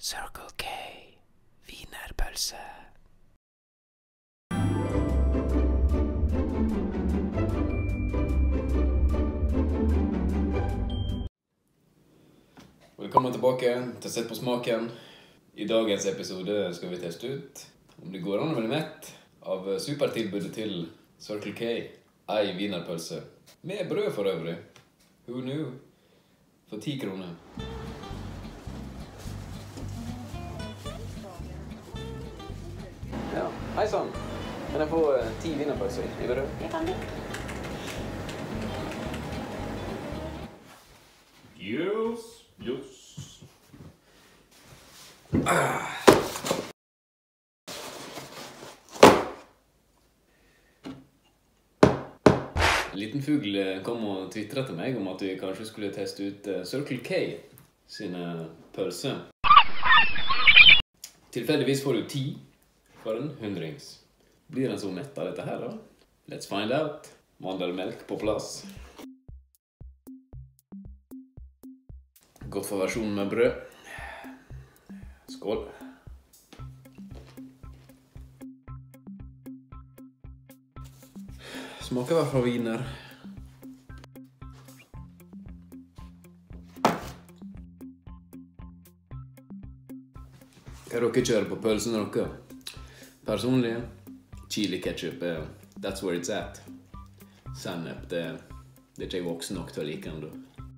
Circle K wienerpølse. Velkommen tilbake til Sett på smaken. I dagens episode skal vi teste ut om det går an å bli mett av supertilbudet til Circle K, ei wienerpølse. Med brød for øvrig. Who knew? For 10 kroner. Ja, hei sann. Kan jeg få 10 wienerpølser i brød? Det kan du. Yes. En liten fugl kom og twitret til meg om at vi kanskje skulle teste ut Circle K sine pølser. Tilfeldigvis får du 10 for en hundrings. Blir den så mett av dette her da? Let's find out. Mandelmelk på plass. Godt for versjonen med brød. Skål. Smaker hva fra wiener. Hva dere kjører på pølsen dere? Personlig, chili ketchup, that's where it's at. Sennep, det er ikke jeg voksen nok til å like enda.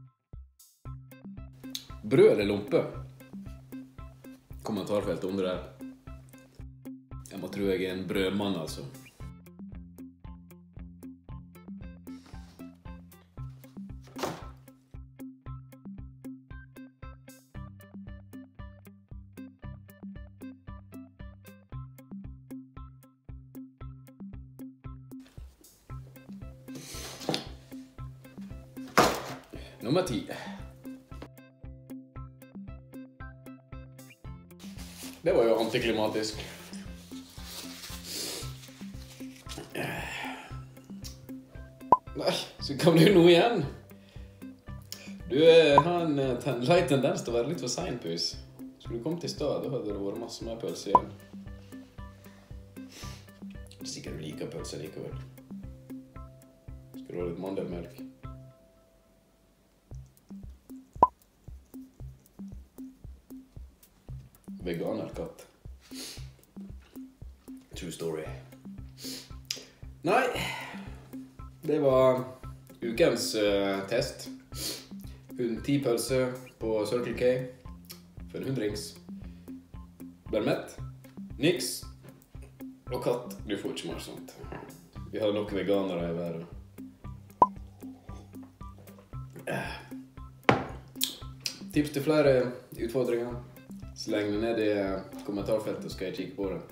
Brød eller lompe? Kommentarfelt under der. Jeg må tro jeg er en brødmann, altså. Nummer 10. Det var jo antiklimatisk. Nei, så kom det jo noe igjen. Du har en lei tendens til å være litt for sein, pus. Skulle du kommet i stad, da hadde det vært masse mer pølse igjen. Det er sikkert du liker pølse likevel. Skal du ha litt mandelmelk? Veganerkatt. True story. Nei, det var ukens test. 10 pølser på Circle K for en hundrings. Ble mett. Niks. Og katt, du får ikke mer sånt. Vi har nok veganere i verden. Tips til flere utfordringer. Sleng det ned i kommentarfeltet, skal jeg kikke på det.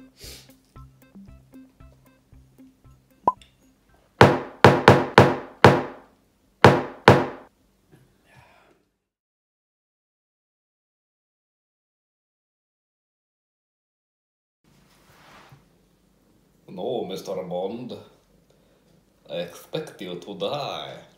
No, Mr. Bond. I expect you to die.